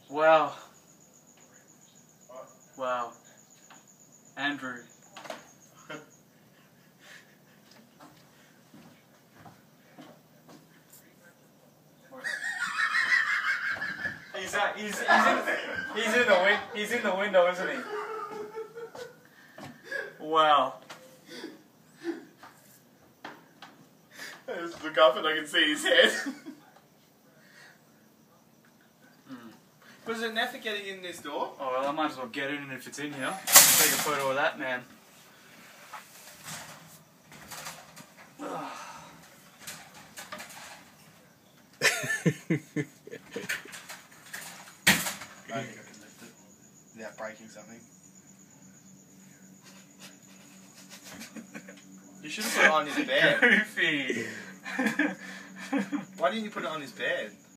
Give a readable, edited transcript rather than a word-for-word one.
Wow. Wow. Andrew. He's in the window, isn't he? Wow. I just look up and I can see his head. Was it an effort getting in this door? Oh well, I might as well get in if it's in here. Take a photo of that man. I think I can lift it without breaking something. You should have put it on his bed. Goofy. Why didn't you put it on his bed?